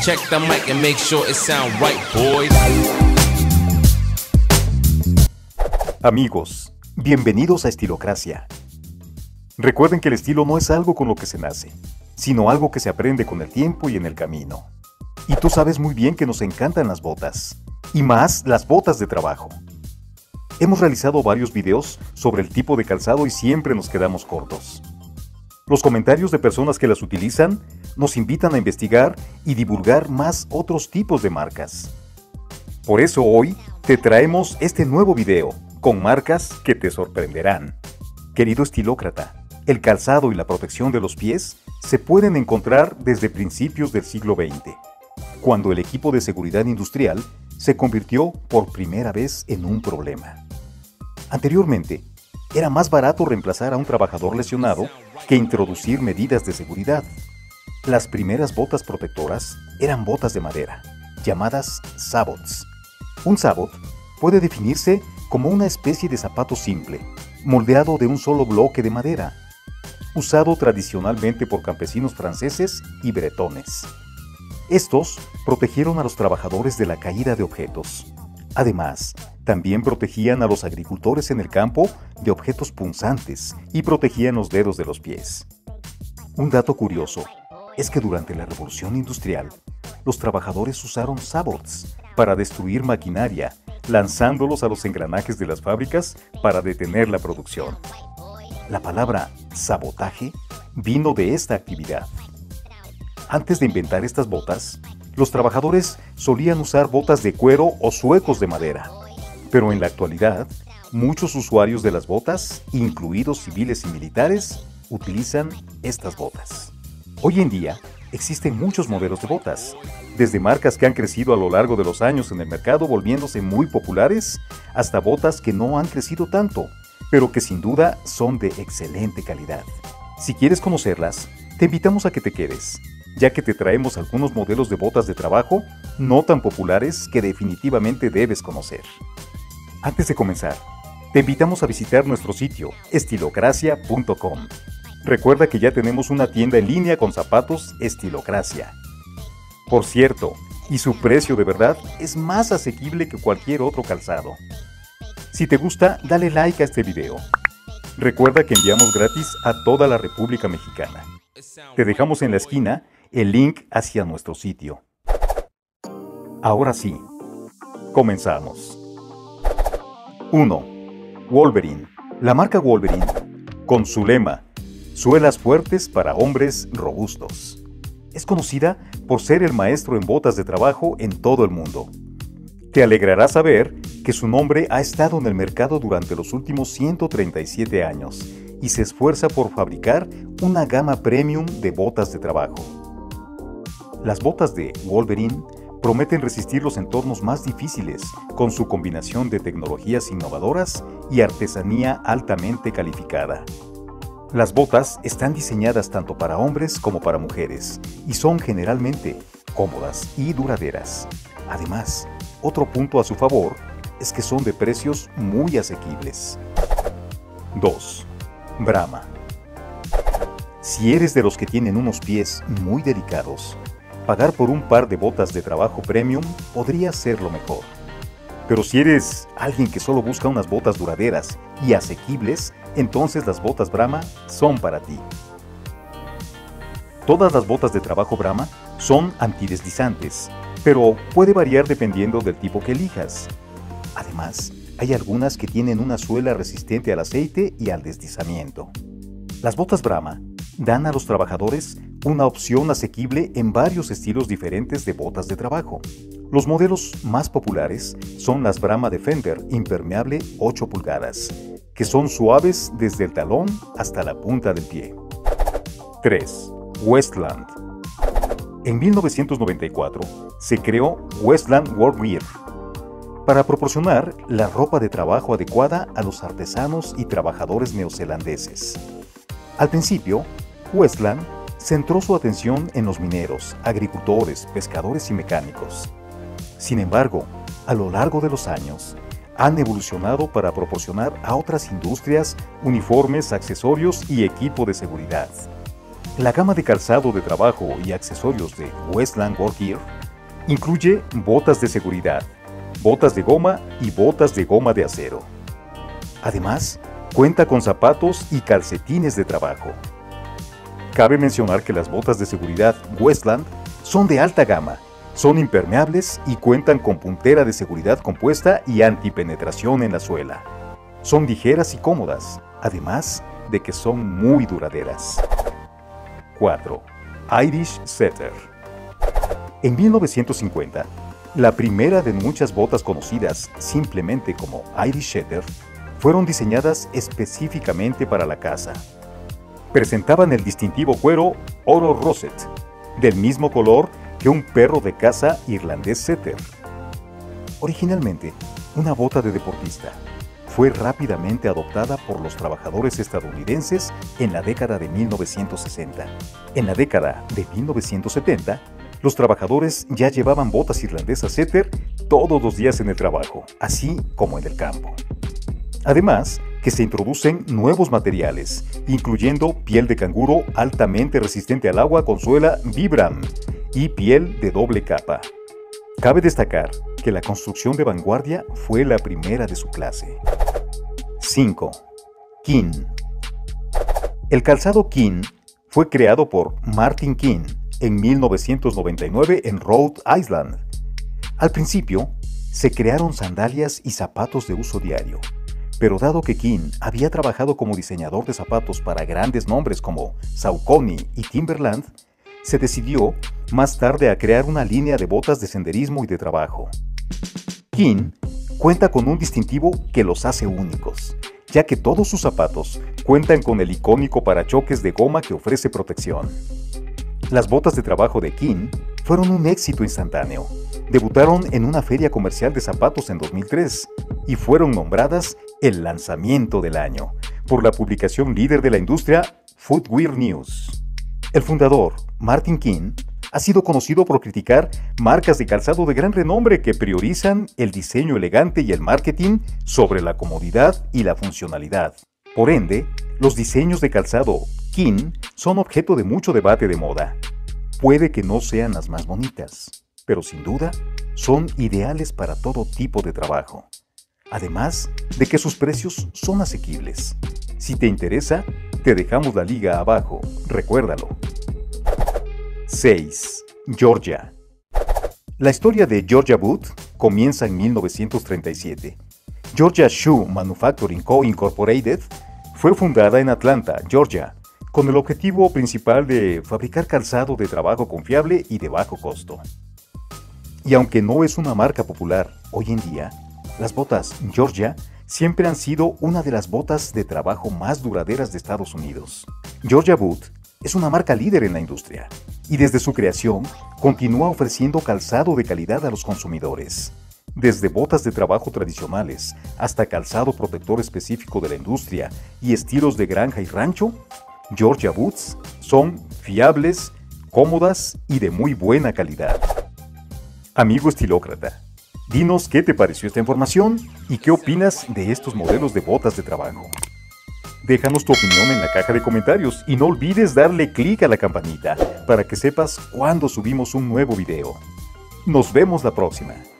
Check the mic and make sure it sound right, boys. Amigos, bienvenidos a Estilocracia. Recuerden que el estilo no es algo con lo que se nace, sino algo que se aprende con el tiempo y en el camino. Y tú sabes muy bien que nos encantan las botas, y más las botas de trabajo. Hemos realizado varios videos sobre el tipo de calzado y siempre nos quedamos cortos. Los comentarios de personas que las utilizan nos invitan a investigar y divulgar más otros tipos de marcas. Por eso hoy te traemos este nuevo video con marcas que te sorprenderán. Querido estilócrata, el calzado y la protección de los pies se pueden encontrar desde principios del siglo XX, cuando el equipo de seguridad industrial se convirtió por primera vez en un problema. Anteriormente, era más barato reemplazar a un trabajador lesionado que introducir medidas de seguridad. Las primeras botas protectoras eran botas de madera, llamadas sabots. Un sabot puede definirse como una especie de zapato simple, moldeado de un solo bloque de madera, usado tradicionalmente por campesinos franceses y bretones. Estos protegieron a los trabajadores de la caída de objetos. Además, también protegían a los agricultores en el campo de objetos punzantes y protegían los dedos de los pies. Un dato curioso es que durante la Revolución Industrial, los trabajadores usaron sabots para destruir maquinaria, lanzándolos a los engranajes de las fábricas para detener la producción. La palabra sabotaje vino de esta actividad. Antes de inventar estas botas, los trabajadores solían usar botas de cuero o zuecos de madera. Pero en la actualidad, muchos usuarios de las botas, incluidos civiles y militares, utilizan estas botas. Hoy en día, existen muchos modelos de botas, desde marcas que han crecido a lo largo de los años en el mercado volviéndose muy populares, hasta botas que no han crecido tanto, pero que sin duda son de excelente calidad. Si quieres conocerlas, te invitamos a que te quedes, ya que te traemos algunos modelos de botas de trabajo no tan populares que definitivamente debes conocer. Antes de comenzar, te invitamos a visitar nuestro sitio estilocracia.com. Recuerda que ya tenemos una tienda en línea con zapatos Estilocracia. Por cierto, y su precio de verdad es más asequible que cualquier otro calzado. Si te gusta, dale like a este video. Recuerda que enviamos gratis a toda la República Mexicana. Te dejamos en la esquina el link hacia nuestro sitio. Ahora sí, comenzamos. 1. Wolverine. La marca Wolverine, con su lema, suelas fuertes para hombres robustos, es conocida por ser el maestro en botas de trabajo en todo el mundo. Te alegrará saber que su nombre ha estado en el mercado durante los últimos 137 años y se esfuerza por fabricar una gama premium de botas de trabajo. Las botas de Wolverine prometen resistir los entornos más difíciles con su combinación de tecnologías innovadoras y artesanía altamente calificada. Las botas están diseñadas tanto para hombres como para mujeres y son generalmente cómodas y duraderas. Además, otro punto a su favor es que son de precios muy asequibles. 2. Brahma. Si eres de los que tienen unos pies muy delicados, pagar por un par de botas de trabajo premium podría ser lo mejor. Pero si eres alguien que solo busca unas botas duraderas y asequibles, entonces las botas Brahma son para ti. Todas las botas de trabajo Brahma son antideslizantes, pero puede variar dependiendo del tipo que elijas. Además, hay algunas que tienen una suela resistente al aceite y al deslizamiento. Las botas Brahma dan a los trabajadores una opción asequible en varios estilos diferentes de botas de trabajo. Los modelos más populares son las Brahma Defender impermeable 8 pulgadas, que son suaves desde el talón hasta la punta del pie. 3. Westland. En 1994 se creó Westland Workwear para proporcionar la ropa de trabajo adecuada a los artesanos y trabajadores neozelandeses. Al principio, Westland centró su atención en los mineros, agricultores, pescadores y mecánicos. Sin embargo, a lo largo de los años, han evolucionado para proporcionar a otras industrias uniformes, accesorios y equipo de seguridad. La gama de calzado de trabajo y accesorios de Westland Work Gear incluye botas de seguridad, botas de goma y botas de goma de acero. Además, cuenta con zapatos y calcetines de trabajo. Cabe mencionar que las botas de seguridad Westland son de alta gama, son impermeables y cuentan con puntera de seguridad compuesta y antipenetración en la suela. Son ligeras y cómodas, además de que son muy duraderas. 4. Irish Setter. En 1950, la primera de muchas botas conocidas simplemente como Irish Setter fueron diseñadas específicamente para la caza. Presentaban el distintivo cuero oro roset, del mismo color que un perro de caza irlandés setter. Originalmente, una bota de deportista, fue rápidamente adoptada por los trabajadores estadounidenses en la década de 1960. En la década de 1970, los trabajadores ya llevaban botas irlandesas setter todos los días en el trabajo, así como en el campo. Además, que se introducen nuevos materiales, incluyendo piel de canguro altamente resistente al agua con suela Vibram y piel de doble capa. Cabe destacar que la construcción de vanguardia fue la primera de su clase. 5. Keen. El calzado Keen fue creado por Martin Keen en 1999 en Rhode Island. Al principio, se crearon sandalias y zapatos de uso diario, pero dado que Keen había trabajado como diseñador de zapatos para grandes nombres como Saucony y Timberland, se decidió más tarde a crear una línea de botas de senderismo y de trabajo. Keen cuenta con un distintivo que los hace únicos, ya que todos sus zapatos cuentan con el icónico parachoques de goma que ofrece protección. Las botas de trabajo de Keen fueron un éxito instantáneo. Debutaron en una feria comercial de zapatos en 2003 y fueron nombradas el lanzamiento del año por la publicación líder de la industria Footwear News. El fundador, Martin Keen, ha sido conocido por criticar marcas de calzado de gran renombre que priorizan el diseño elegante y el marketing sobre la comodidad y la funcionalidad. Por ende, los diseños de calzado Keen son objeto de mucho debate de moda. Puede que no sean las más bonitas, pero sin duda son ideales para todo tipo de trabajo. Además de que sus precios son asequibles. Si te interesa, te dejamos la liga abajo, recuérdalo. 6. Georgia. La historia de Georgia Boot comienza en 1937. Georgia Shoe Manufacturing Co. Incorporated fue fundada en Atlanta, Georgia, con el objetivo principal de fabricar calzado de trabajo confiable y de bajo costo. Y aunque no es una marca popular hoy en día, las botas Georgia siempre han sido una de las botas de trabajo más duraderas de Estados Unidos. Georgia Boot es una marca líder en la industria y desde su creación continúa ofreciendo calzado de calidad a los consumidores. Desde botas de trabajo tradicionales hasta calzado protector específico de la industria y estilos de granja y rancho, Georgia Boots son fiables, cómodas y de muy buena calidad. Amigo estilócrata, dinos qué te pareció esta información y qué opinas de estos modelos de botas de trabajo. Déjanos tu opinión en la caja de comentarios y no olvides darle clic a la campanita para que sepas cuando subimos un nuevo video. Nos vemos la próxima.